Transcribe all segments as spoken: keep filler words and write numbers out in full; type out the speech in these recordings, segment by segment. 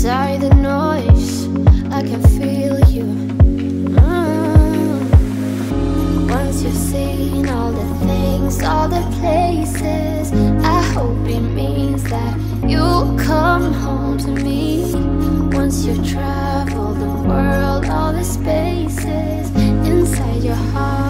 inside the noise, I can feel you. mm. Once you've seen all the things, all the places, I hope it means that you'll come home to me. Once you've traveled the world, all the spaces inside your heart,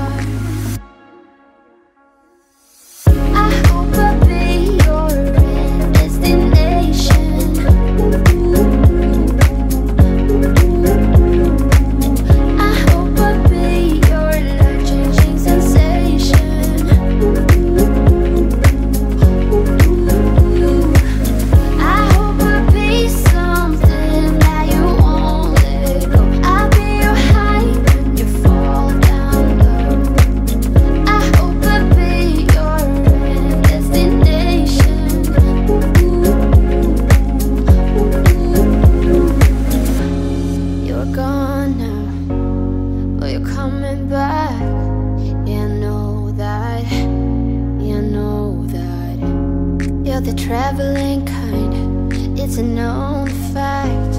the traveling kind, it's a known fact.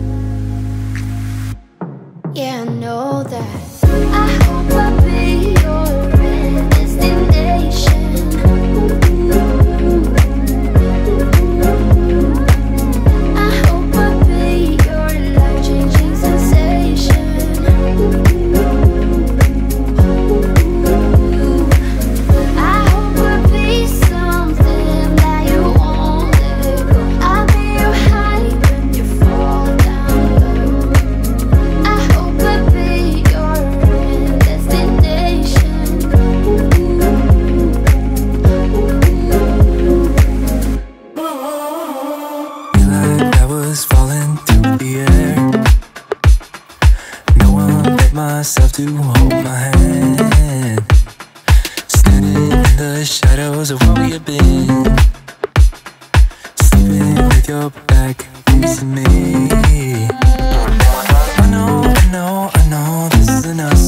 Yeah, I know that. I hope I'll be your destination. I hope I'll be your life-changing sensation. I hope I'll be something that you won't let go. I'll be your high when you fall down low. I hope I'll be your destination. Feel like I was falling through the air. No one but myself to hold my hand. Standing in the shadows of what we have been. Sleeping with your back facing me. I know, I know, I know this isn't us.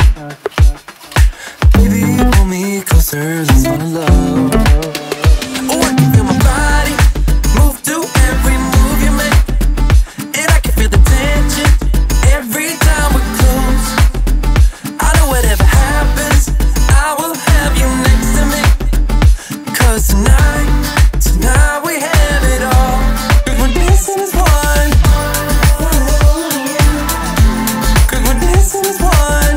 Baby, pull me closer, let's fall in love. Oh, I can feel my body move to every move you make, and I can feel the tension every time we're close. I know whatever happens, I will have you next to me. Cause tonight, tonight we have it all. Cause we're dancing as one. Cause we're dancing as one.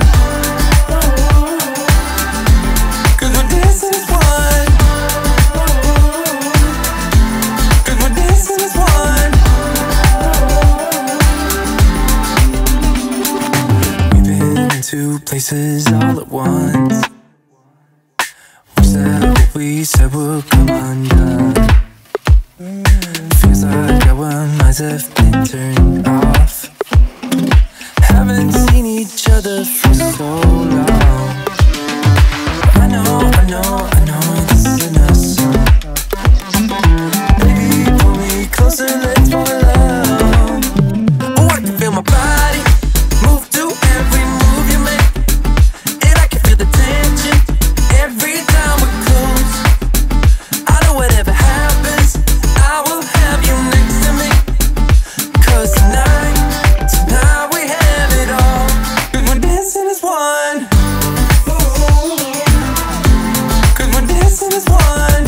Cause we're dancing as one. Cause we're dancing as one. We've been into places all at once. Wish that what we said would come undone. Feels like our minds have been turned off. Haven't seen each other for so long. I know, I know, I know this isn't us. Baby, pull me closer, let's fall in love. Oh, I can feel my body move to every move you make, and I can feel the tension every time we're close. I know whatever happens, I will have you next to me. Cause tonight, tonight we have it all. Cause we're dancing as one. Cause we're dancing as one.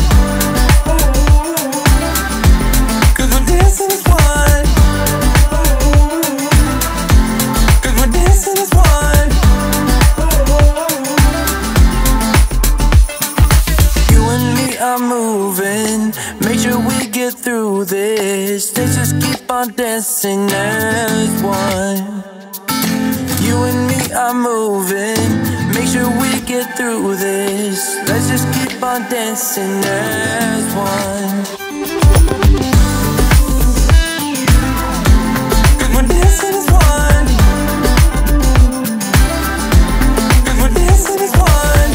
Cause we're dancing as one. Cause we're dancing as one. You and me are moving, make sure we get through this. Let's just keep on dancing as one. You and me are moving, make sure we get through this. Let's just keep on dancing as one. Cause we're dancing as one. Cause we're dancing as one.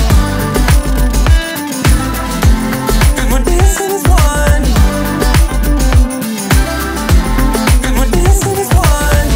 Cause we're dancing as one. Cause we're dancing as one.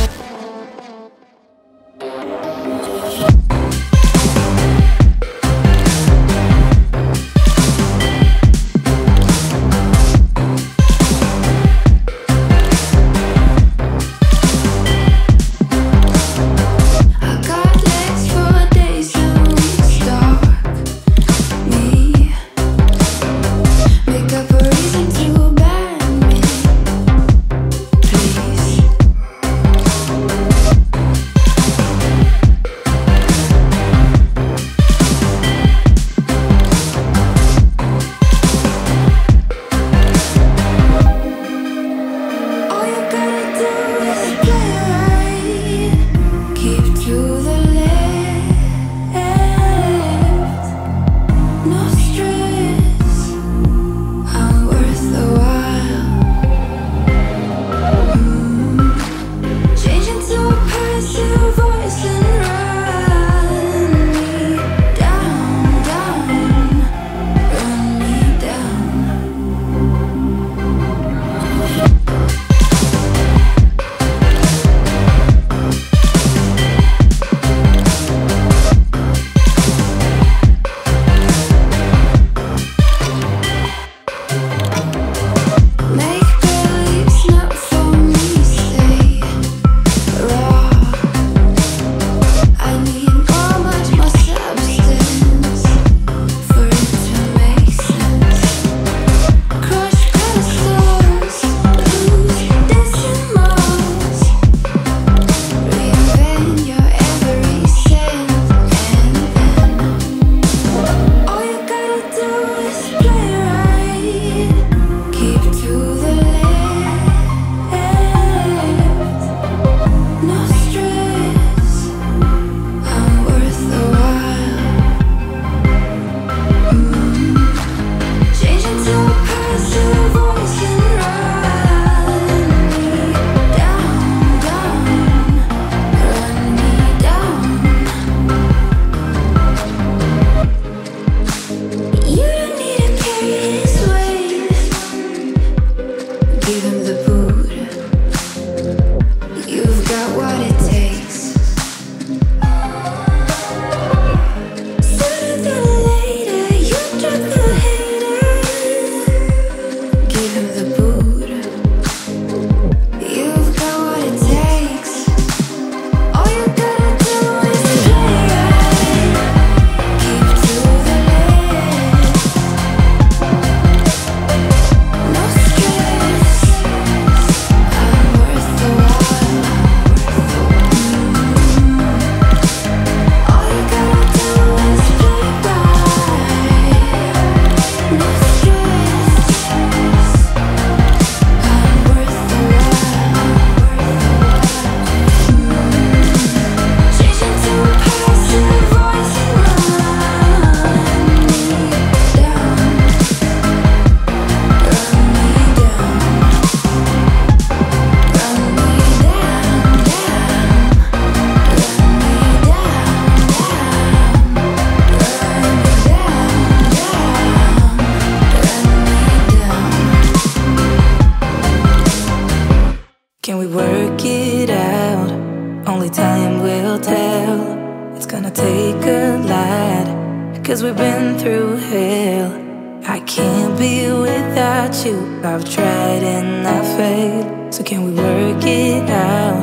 can we work it out? Only time will tell. It's gonna take a lot, cause we've been through hell. I can't be without you. I've tried and I failed. So can we work it out?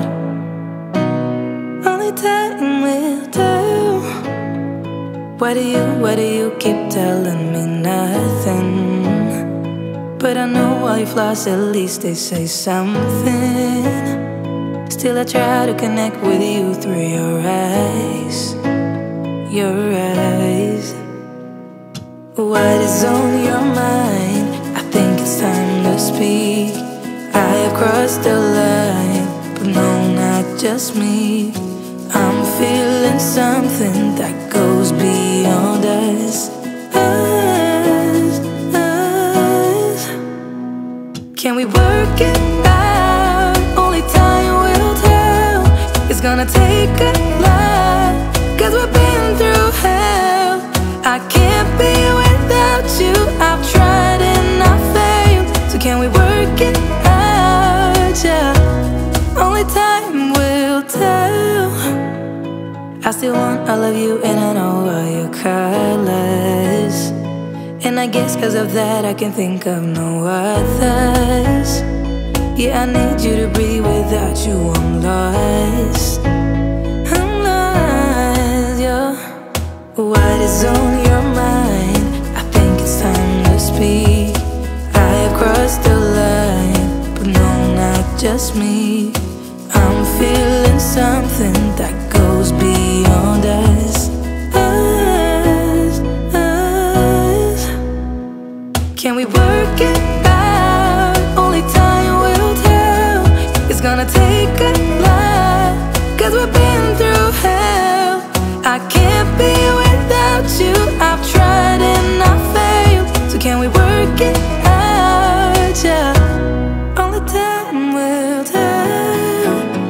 Only time will tell. Why do you, why do you keep telling me nothing? But I know all your flaws, at least they say something. Still I try to connect with you through your eyes. Your eyes. What is on your mind? I think it's time to speak. I have crossed the line, but no, not just me. I'm feeling something that goes beyond us. Us, us. Can we work it out? Only time will tell. It's gonna take a lot, cause we've been through hell. I can't be without you. I've tried and I failed. So can we work it out? Yeah. Only time will tell. I still want all of you and I know all your colors. And I guess cause of that I can think of no others. Yeah, I need you to breathe. Without you I'm lost. I'm lost, yeah. What is on your mind? I think it's time to speak. I have crossed the line, but no, not just me. I'm feeling something that goes beyond us. Us, us. Can we work it out? Only time will tell. It's gonna take a lot, cause we've been through hell. I can't be without you. I've tried and I failed. So can we work it out? Yeah. Only time will tell.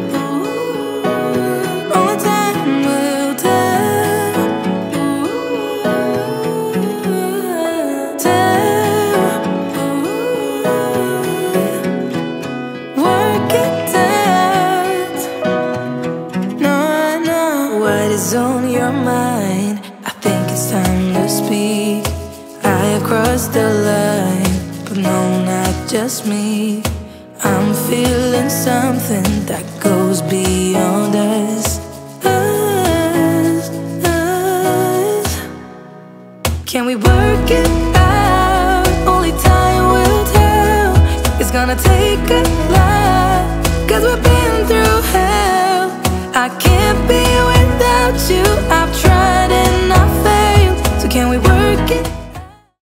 Only time will tell. Tell. Work it out. No, I know what is on your mind. I think it's time to speak. I have crossed the line, but no, not just me. I'm feeling something that goes beyond us. Us, us. Can we work it out? Only time will tell. It's gonna take a lot, cause we've been through hell. I can't be